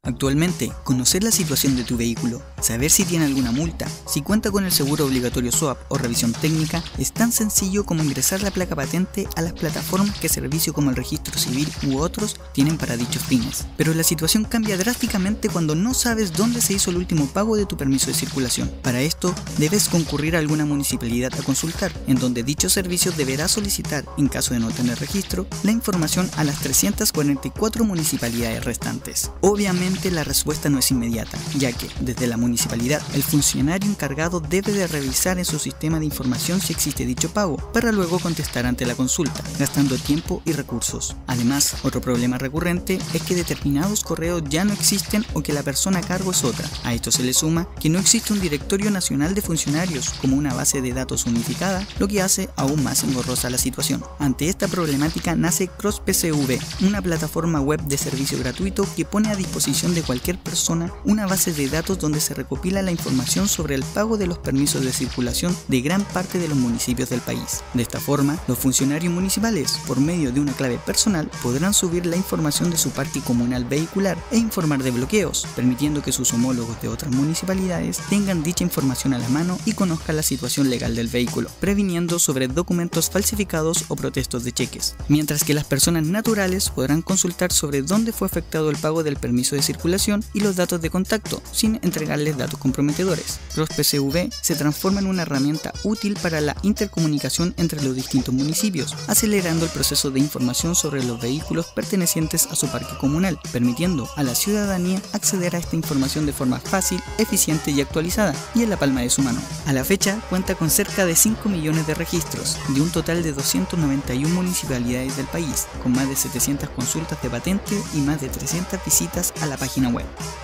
Actualmente, conocer la situación de tu vehículo, saber si tiene alguna multa, si cuenta con el seguro obligatorio SOAP o revisión técnica, es tan sencillo como ingresar la placa patente a las plataformas que servicios como el Registro Civil u otros tienen para dichos fines. Pero la situación cambia drásticamente cuando no sabes dónde se hizo el último pago de tu permiso de circulación. Para esto, debes concurrir a alguna municipalidad a consultar, en donde dicho servicio deberá solicitar, en caso de no tener registro, la información a las 344 municipalidades restantes. Obviamente la respuesta no es inmediata, ya que, desde la municipalidad, el funcionario encargado debe de revisar en su sistema de información si existe dicho pago, para luego contestar ante la consulta, gastando tiempo y recursos. Además, otro problema recurrente es que determinados correos ya no existen o que la persona a cargo es otra. A esto se le suma que no existe un directorio nacional de funcionarios como una base de datos unificada, lo que hace aún más engorrosa la situación. Ante esta problemática nace CrossPCV, una plataforma web de servicio gratuito que pone a disposición de cualquier persona una base de datos donde se recopila la información sobre el pago de los permisos de circulación de gran parte de los municipios del país. De esta forma, los funcionarios municipales, por medio de una clave personal, podrán subir la información de su parque comunal vehicular e informar de bloqueos, permitiendo que sus homólogos de otras municipalidades tengan dicha información a la mano y conozcan la situación legal del vehículo, previniendo sobre documentos falsificados o protestos de cheques. Mientras que las personas naturales podrán consultar sobre dónde fue efectuado el pago del permiso de circulación y los datos de contacto, sin entregarles datos comprometedores. CrossPCV se transforma en una herramienta útil para la intercomunicación entre los distintos municipios, acelerando el proceso de información sobre los vehículos pertenecientes a su parque comunal, permitiendo a la ciudadanía acceder a esta información de forma fácil, eficiente y actualizada, y en la palma de su mano. A la fecha, cuenta con cerca de 5 millones de registros, de un total de 291 municipalidades del país, con más de 700 consultas de patente y más de 300 visitas a la página web.